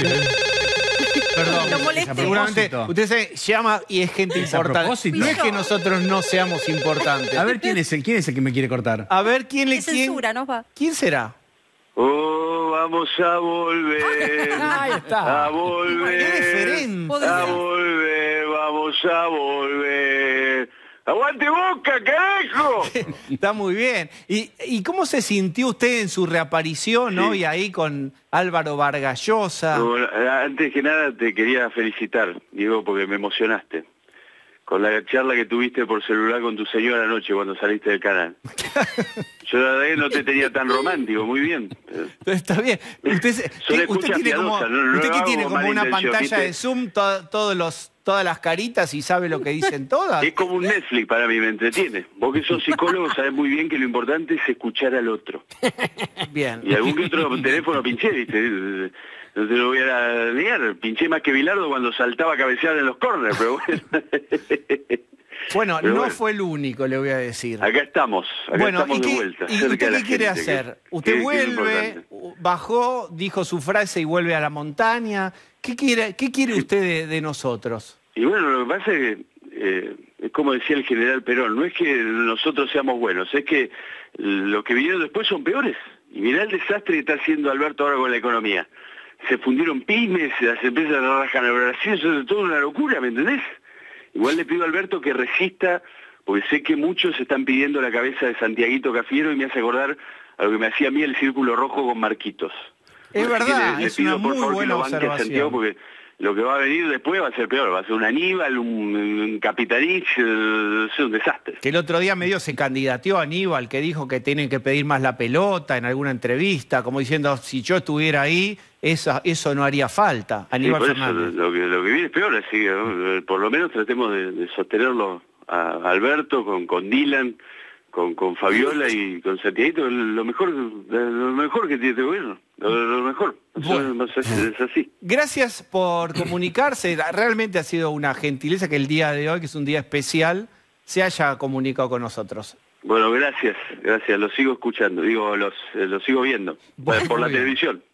Perdón, Lo molesté. seguramente usted se llama y es gente ¿Es a importante. propósito? No es que nosotros no seamos importantes. A ver, ¿quién es el que me quiere cortar? A ver, ¿quién ¿Qué censura nos va? ¿Quién será? Oh, vamos a volver. Ahí está. A volver. ¡Qué diferente! A volver, vamos a volver. ¡Aguante Boca, carajo! Está muy bien. ¿Y cómo se sintió usted en su reaparición hoy ahí con Álvaro Vargas Llosa? Bueno, antes que nada te quería felicitar, Diego, porque me emocionaste. Con la charla que tuviste por celular con tu señora anoche cuando saliste del canal. Yo la verdad que no te tenía tan romántico, muy bien. Está bien. Usted tiene como, usted que tiene como una pantalla de Zoom, todas las caritas y sabe lo que dicen todas. Es como un Netflix para mí, me entretiene. Vos que sos psicólogo sabés muy bien que lo importante es escuchar al otro. Bien. Y algún que otro teléfono pinché, ¿viste? No te lo voy a negar. Pinché más que Bilardo cuando saltaba a cabecear en los corners, pero bueno. Bueno, Pero no bueno. fue el único, le voy a decir. Acá estamos Bueno, de vuelta. ¿y cerca usted de la qué quiere gente, hacer? que Usted es lo vuelve, importante. bajó, dijo su frase y vuelve a la montaña. ¿Qué quiere usted de nosotros? Y bueno, lo que pasa es que, es como decía el general Perón, no es que nosotros seamos buenos, es que los que vinieron después son peores. Y mirá el desastre que está haciendo Alberto ahora con la economía. Se fundieron pymes, las empresas rajan el Brasil, eso es toda una locura, ¿me entendés? Igual le pido a Alberto que resista, porque sé que muchos están pidiendo la cabeza de Santiaguito Cafiero y me hace acordar a lo que me hacía a mí el Círculo Rojo con Marquitos. Es Así verdad, que le es pido, una por muy favor, que buena lo banque a Santiago, observación. porque lo que va a venir después va a ser peor, va a ser un Aníbal, un Capitanich, un desastre. Que el otro día medio se candidateó a Aníbal, que dijo que tienen que pedir más la pelota en alguna entrevista, como diciendo, si yo estuviera ahí, eso no haría falta. Sí, Aníbal por eso, Fernández. lo que viene es peor, así que ¿no? Por lo menos tratemos de sostenerlo a Alberto con Dylan, con Fabiola y con Santiaguito, lo mejor que tiene este gobierno, lo mejor. Bueno. Es así. Gracias por comunicarse. Realmente ha sido una gentileza que el día de hoy, que es un día especial, se haya comunicado con nosotros. Bueno, gracias, lo sigo escuchando, digo, lo sigo viendo, Bueno, por la muy bien. televisión.